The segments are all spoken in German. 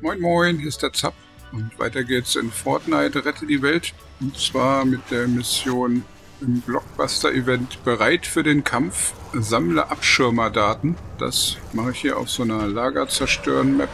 Moin Moin, hier ist der Zapp und weiter geht's in Fortnite Rette die Welt und zwar mit der Mission im Blockbuster-Event Bereit für den Kampf, sammle Abschirmerdaten. Das mache ich hier auf so einer Lager-Zerstören-Map.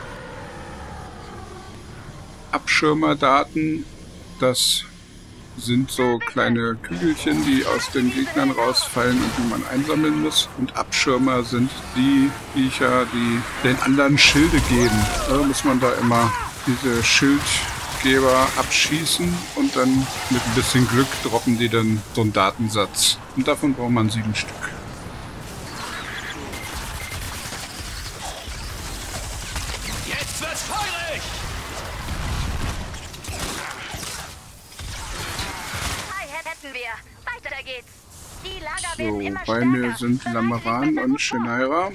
Abschirmerdaten, das sind so kleine Kügelchen, die aus den Gegnern rausfallen und die man einsammeln muss. Und Abschirmer sind die Viecher, die den anderen Schilde geben. Da muss man da immer diese Schildgeber abschießen und dann mit ein bisschen Glück droppen die dann so einen Datensatz. Und davon braucht man 7 Stück. Jetzt wird's feurig! Hätten wir. Weiter geht's. Die Lager So, werden immer bei stärker. mir sind Lamaran und Shenaira.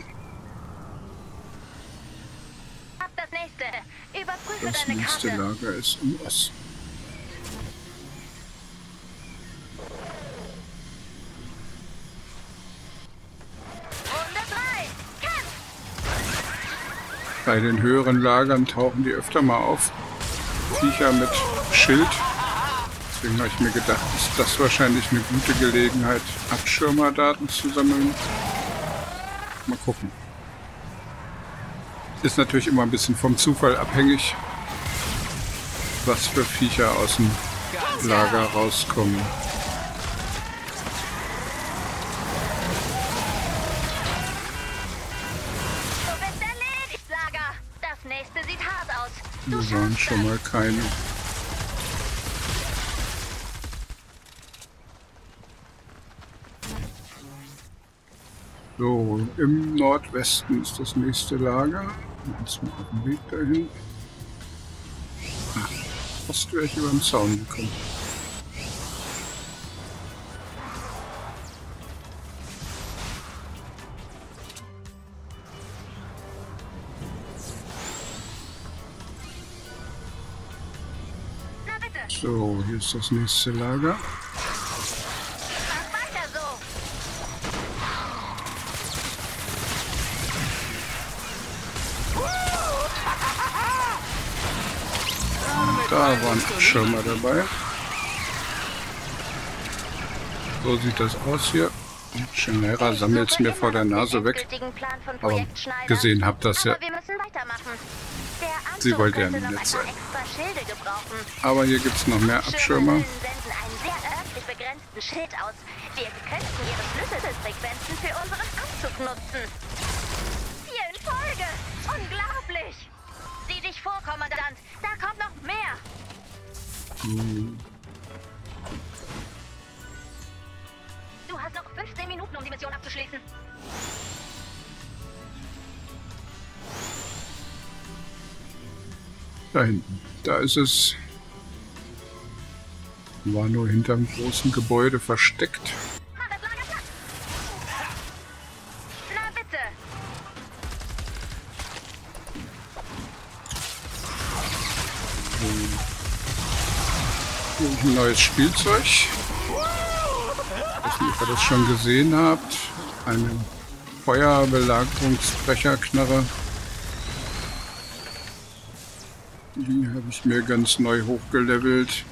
Ab das nächste. Überprüfe Das deine nächste Karte. Lager ist im Osten. Runde 3. Kämpf! Bei den höheren Lagern tauchen die öfter mal auf. Viecher mit Schild. Deswegen habe ich mir gedacht, ist das wahrscheinlich eine gute Gelegenheit, Abschirmerdaten zu sammeln. Mal gucken. Ist natürlich immer ein bisschen vom Zufall abhängig, was für Viecher aus dem Lager rauskommen. Du bist erledigt, Lager. Das nächste sieht hart aus. Du Hier waren schaffst schon das. mal keine. So, im Nordwesten ist das nächste Lager. Jetzt mal auf dem Weg dahin. Fast wäre ich über den Zaun gekommen. Na bitte, So, hier ist das nächste Lager. mach weiter so. Da waren Abschirmer dabei. So sieht das aus hier. Shenaira sammelt es mir vor der Nase weg. Aber gesehen habt das ja. Aber wir müssen weitermachen. Der Anzug Sie wollte ja könnte noch nett ein sein. paar extra Schilde gebrauchen. Aber hier gibt es noch mehr Abschirmer. Schirmhüllen senden einen sehr örtlich begrenzten Schild aus. Wir könnten ihre Schlüsselfrequenzen für unseren Anzug nutzen. 4 in Folge! Unglaublich! Sieh dich vor, Kommandant! Da kommt noch mehr! Du hast noch 15 Minuten, um die Mission abzuschließen. Da hinten. Da ist es. War nur hinterm großen Gebäude versteckt. Mach das Lager platt! Na bitte! Hier ist ein neues Spielzeug. Ich weiß nicht, ob ihr das schon gesehen habt. Eine Feuerbelagerungsbrecherknarre. Die habe ich mir ganz neu hochgelevelt.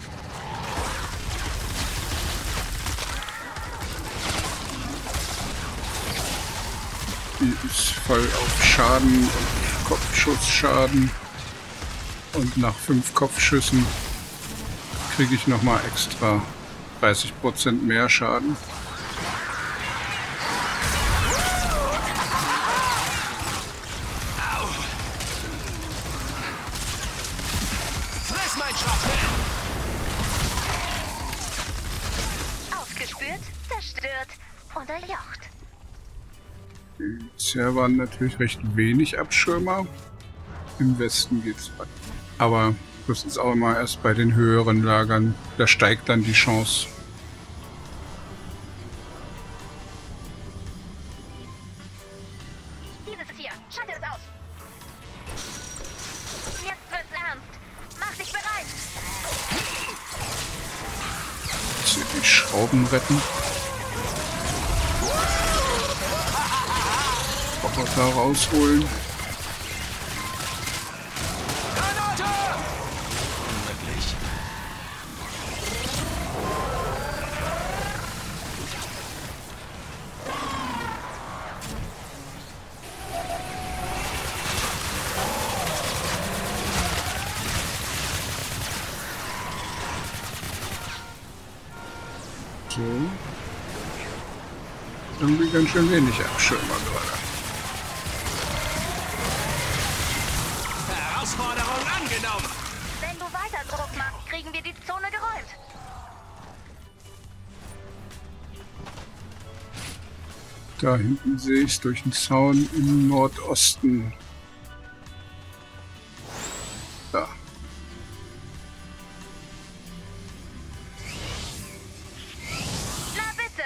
Die ist voll auf Schaden und Kopfschussschaden. Und nach 5 Kopfschüssen kriege ich nochmal extra 30% mehr Schaden. Friss mein Schwachsinn! Aufgespürt, zerstört, unterjocht. Bisher waren natürlich recht wenig Abschirmer. Im Westen geht's weiter. Aber das ist auch immer erst bei den höheren Lagern. Da steigt dann die Chance. Dieses ist hier. Schalte es aus. Jetzt wird's ernst. Mach dich bereit. Jetzt hier die Schrauben retten. Roboter rausholen. irgendwie ganz schön wenig Abschirmer gerade. Herausforderung angenommen. Wenn du weiter Druck machst, kriegen wir die Zone geräumt. Da hinten sehe ich es durch den Zaun im Nordosten. Da. Na bitte.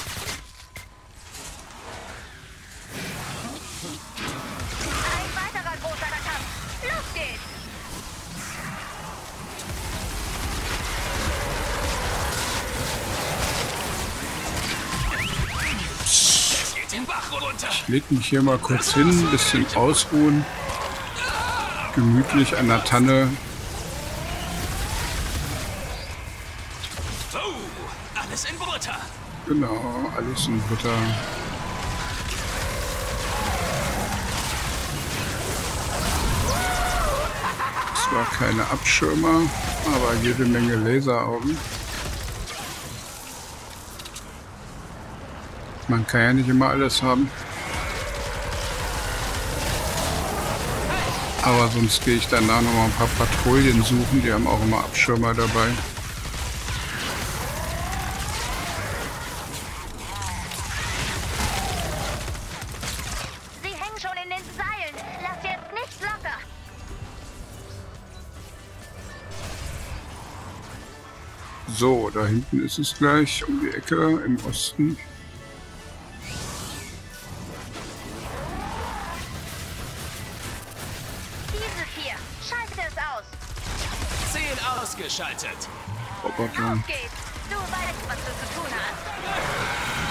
Ein weiterer großer Kampf. Los geht's. Es geht den Bach runter. Leg mich hier mal kurz hin, ein bisschen ausruhen. Gemütlich an der Tanne. So, alles in Butter. Genau, alles in Butter. Zwar keine Abschirmer, aber jede Menge Laseraugen. Man kann ja nicht immer alles haben. Aber sonst gehe ich danach noch mal ein paar Patrouillen suchen. Die haben auch immer Abschirmer dabei. Sie hängen schon in den Seilen. Lass jetzt nicht locker. So, da hinten ist es gleich um die Ecke im Osten. Schalte es aus. 10 ausgeschaltet. Roboter. Auf geht's. Du weißt, was du zu tun hast.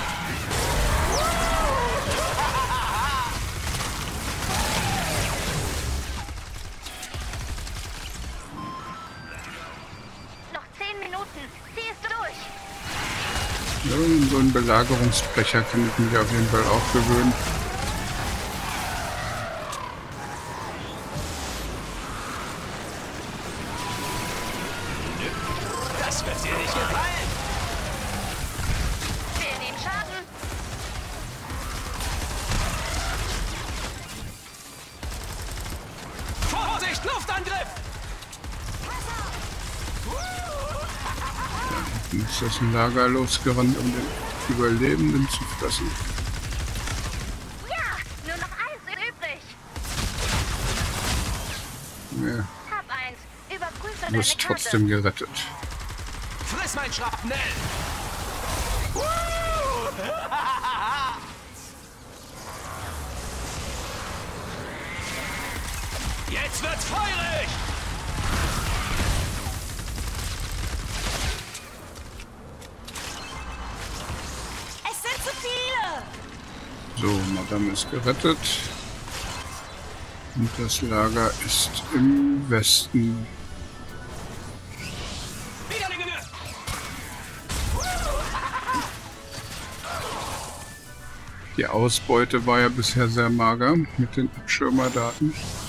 Noch 10 Minuten. Ziehst du durch. Ja, so einen Belagerungsbrecher kann ich mich auf jeden Fall auch gewöhnen. Das wird dir nicht gefallen. Wir nehmen Schaden. Vorsicht, Luftangriff. Dann ist das ein Lager losgerannt, um den Überlebenden zu fressen. Ja, nur noch 1 übrig. Ja, Hab 1. Überprüfe du deine wirst Karte. trotzdem gerettet. Friss mein Schrapnell. Jetzt wird's feurig. Es sind zu viele. So, Madame ist gerettet. Und das Lager ist im Westen. Widerlinge. Die Ausbeute war ja bisher sehr mager mit den Abschirmerdaten.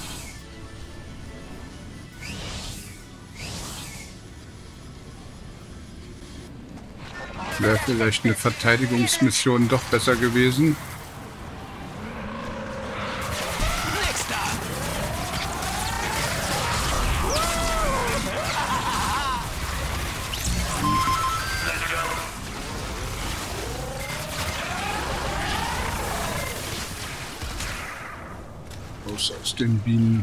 Wäre vielleicht eine Verteidigungsmission doch besser gewesen. Nix da. Raus aus den Bienen.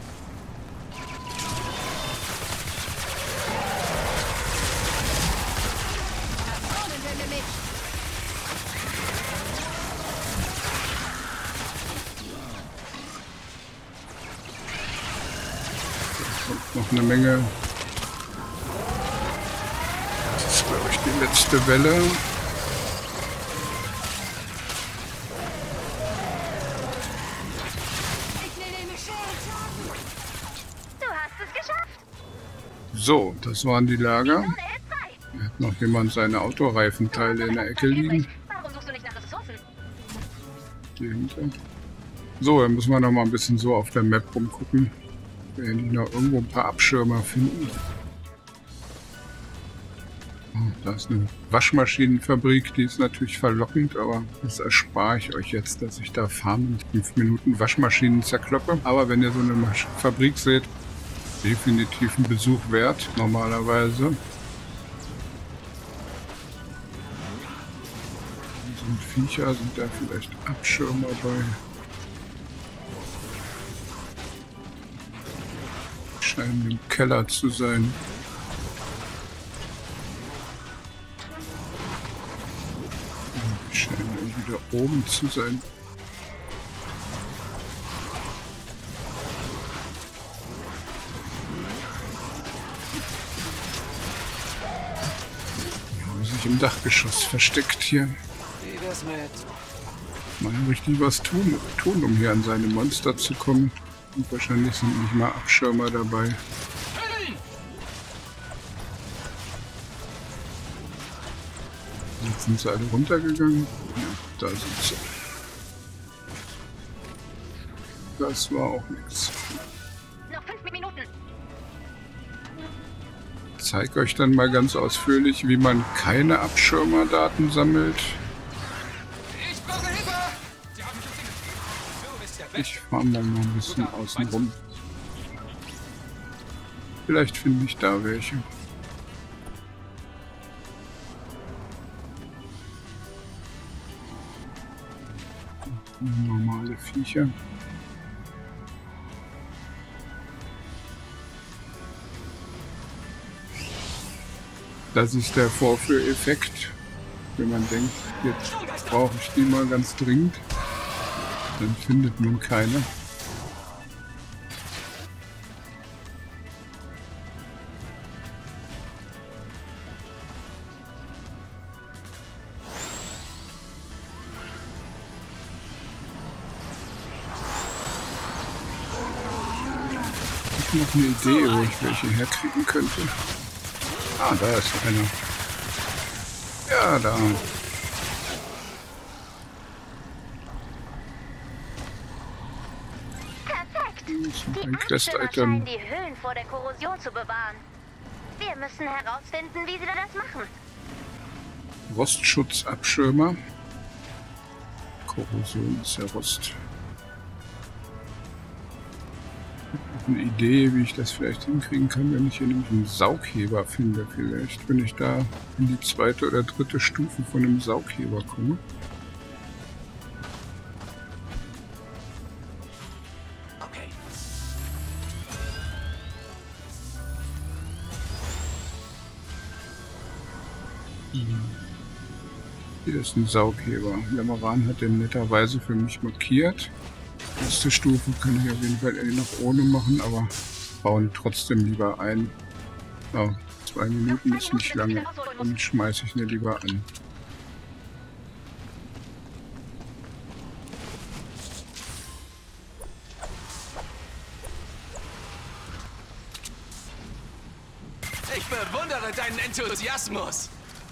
Noch eine Menge. Das ist, glaube ich, die letzte Welle. Du hast es geschafft. So, das waren die Lager. Zone ist frei. Hier hat noch jemand seine Autoreifenteile in der Ecke liegen. Warum suchst du nicht nach Ressourcen? Hier hinter. So, dann müssen wir noch mal ein bisschen so auf der Map rumgucken. Wir werden noch irgendwo ein paar Abschirmer finden. Da ist eine Waschmaschinenfabrik, die ist natürlich verlockend, aber das erspare ich euch jetzt, dass ich da farmen 5 Minuten Waschmaschinen zerkloppe. Aber wenn ihr so eine Fabrik seht, definitiv ein Besuch wert, normalerweise. Sind Viecher, sind da vielleicht Abschirmer bei? Scheinen im Keller zu sein. Die scheinen irgendwie da oben zu sein. Die haben sich im Dachgeschoss versteckt hier. Wie wär's mit? Mal richtig was tun, um hier an seine Monster zu kommen. Und wahrscheinlich sind nicht mal Abschirmer dabei. Jetzt sind sie alle runtergegangen. Ja, da sind sie. Das war auch nichts. Noch 5 Minuten. Ich zeige euch dann mal ganz ausführlich, wie man keine Abschirmerdaten sammelt. Ich brauche Hilfe! Sie haben mich gesehen. Du bist der Beste. Ich fahre mal noch ein bisschen außen rum. Vielleicht finde ich da welche. Normale Viecher. Das ist der Vorführeffekt, wenn man denkt, jetzt brauche ich die mal ganz dringend. Dann findet man keine. Ich habe noch eine Idee, wo ich welche herkriegen könnte. Ah, da ist einer. Ja, da. Perfekt. Ein Die Quest-Item. Abschirmer scheinen die Höhlen vor der Korrosion zu bewahren. Wir müssen herausfinden, wie sie das machen. Rostschutzabschirmer. Korrosion ist ja Rost. Ich habe eine Idee, wie ich das vielleicht hinkriegen kann, wenn ich hier nämlich einen Saugheber finde. Vielleicht, wenn ich da in die 2. oder 3. Stufe von einem Saugheber komme. Okay. Hier ist ein Saugheber. Lamaran hat den netterweise für mich markiert. Erste Stufe kann ich auf jeden Fall noch ohne machen, aber bauen trotzdem lieber ein. Oh, 2 Minuten ist nicht lange. Dann schmeiße ich mir lieber an. Ich bewundere deinen Enthusiasmus.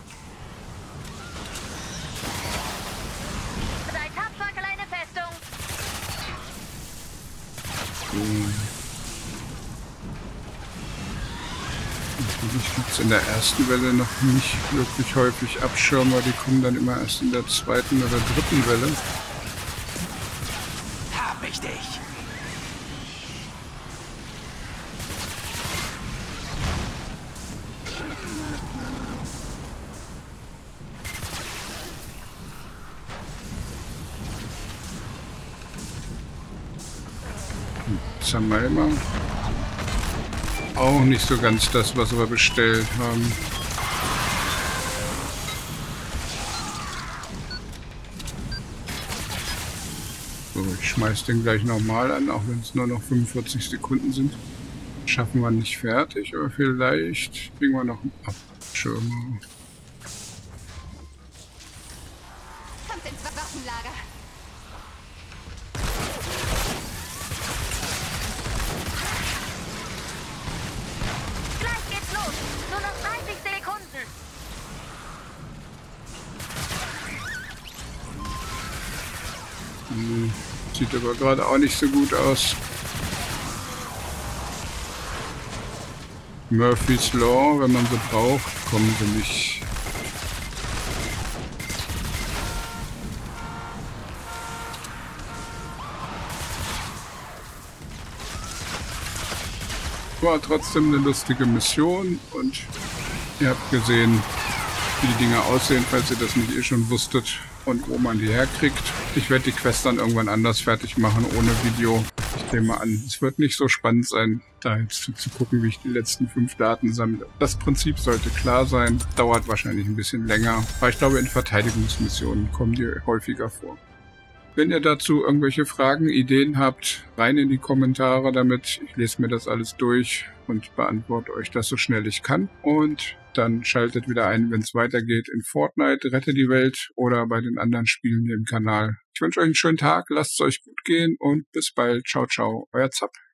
Sei tapfer, kleine Festung. Natürlich gibt es in der ersten Welle noch nicht wirklich häufig Abschirmer. Die kommen dann immer erst in der 2. oder 3. Welle. Hab ich dich. Zamalma. Auch nicht so ganz das, was wir bestellt haben. So, ich schmeiß den gleich nochmal an, auch wenn es nur noch 45 Sekunden sind. Schaffen wir nicht fertig, aber vielleicht kriegen wir noch einen Abschirmer. Kommt ins Waffenlager. Gleich geht's los. Nur noch 30 Sekunden. Sieht aber gerade auch nicht so gut aus. Murphy's Law, wenn man sie braucht, kommen sie nicht War trotzdem eine lustige Mission und ihr habt gesehen, wie die Dinge aussehen, falls ihr das nicht eh schon wusstet und wo man die herkriegt. Ich werde die Quest dann irgendwann anders fertig machen, ohne Video. Ich nehme an, es wird nicht so spannend sein, da jetzt zu gucken, wie ich die letzten 5 Daten sammle. Das Prinzip sollte klar sein, dauert wahrscheinlich ein bisschen länger, aber ich glaube, in Verteidigungsmissionen kommen die häufiger vor. Wenn ihr dazu irgendwelche Fragen, Ideen habt, rein in die Kommentare damit. Ich lese mir das alles durch und beantworte euch das so schnell ich kann. Und dann schaltet wieder ein, wenn es weitergeht in Fortnite, Rette die Welt oder bei den anderen Spielen hier im Kanal. Ich wünsche euch einen schönen Tag, lasst es euch gut gehen und bis bald. Ciao, ciao, euer Zapp.